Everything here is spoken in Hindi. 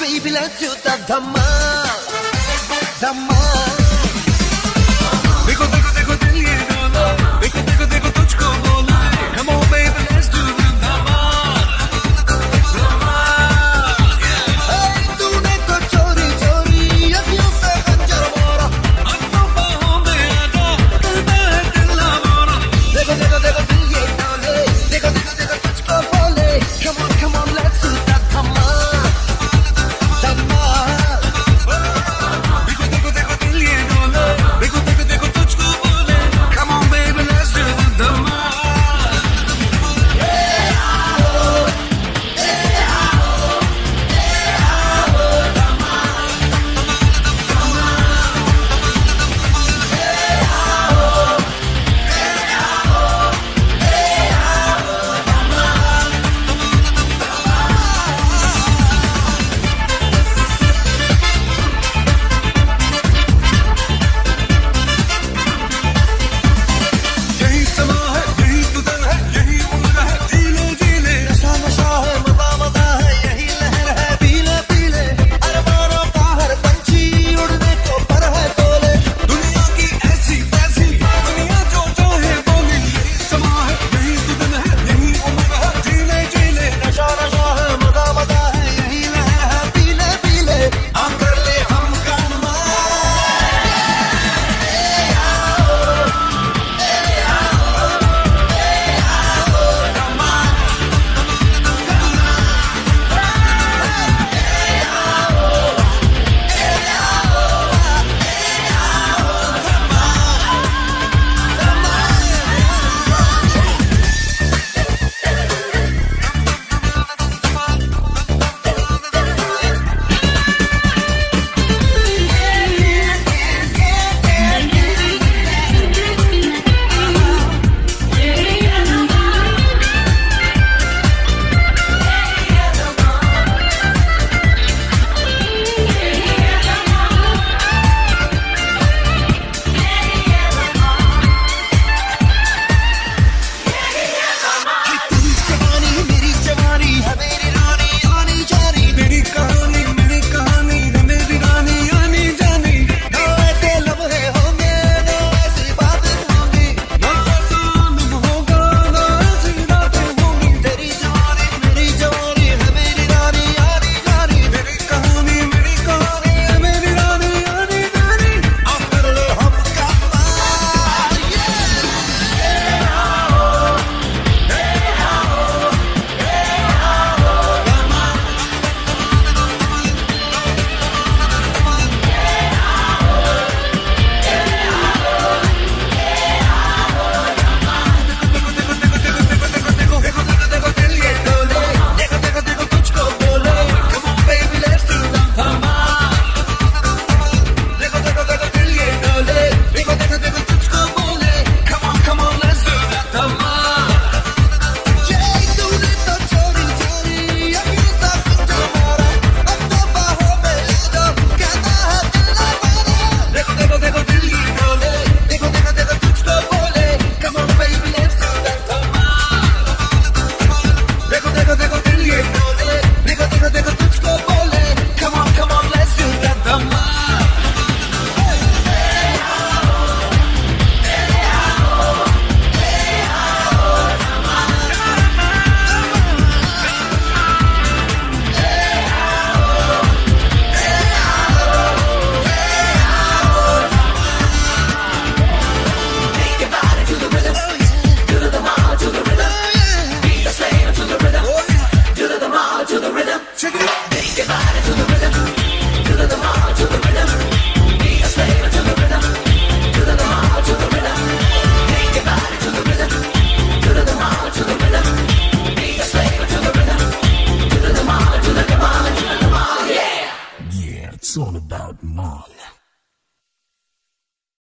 baby, let's do the धमाल, धमाल। देखो देखो देखो दिल ये डोला, देखो देखो देखो तुझको बोला, come on baby, let's do the धमाल, धमाल। तूने तो चोरी चोरी अखियों से खंजर मारा, अब तो बाहों में आजा, करता है दिल हमारा। देखो देखो देखो दिल ये डोले, देखो देखो देखो तुझको बोले, come on, let's do the धमाल, धमाल। देखो देखो देखो दिल ये डोले, देखो देखो देखो तुझको बोले, come on baby, let's do the धमाल। यही समा है, यही गुजर है, यही उम्र है, जीले जीले, नशा नशा है, मजा मजा है, यही लहर है, पीले पीले, अरमानों का हर पंछी उड़ने को पर है तोले, दुनिया की ऐसी तैसी, दुनिया जो चाहे बोले, यही समा है, यही गुजर है, यही उम्र है, जीले जीले, नशा नशा है, मजा मजा है, यही लहर है, पीले पीले, हम कर ले हम कमाल। तेरी जवानी मेरी जवानी है, मेरी रानी आनी जानी, तेरी कहानी मेरी कहानी है, मेरी रानी आनी जानी। ना ऐसे लम्हे होंगे, ना ऐसी बातें होंगी, ना ऐसा आनंद होगा, ना ऐसी रातें होंगी। तेरी जवानी मेरी जवानी है, मेरी रानी आनी जानी, तेरी कहानी मेरी कहानी है, मेरी रानी आनी जानी। अब कर ले हम कमाल, देखो देखो देखो दिल ये डोले, देखो देखो देखो तुझको बोले, come on baby, let's do the धमाल। देखो देखो देखो दिल ये डोले, देखो देखो देखो तुझको बोले, come on, let's do the धमाल। तूने तो चोरी चोरी अखियों से खंजर मारा, अब तो बाहों में आजा, कहता है दिल हमारा। देखो देखो देखो दिल ये डोले, देखो देखो देखो तुझको बोले, come on baby, let's do the धमाल। देखो देखो देखो दिल ये डोले, देखो देखो देखो तुझको बोले, come on, let's do the Dhamaal. Check it out. Yeah, it's all about Molly.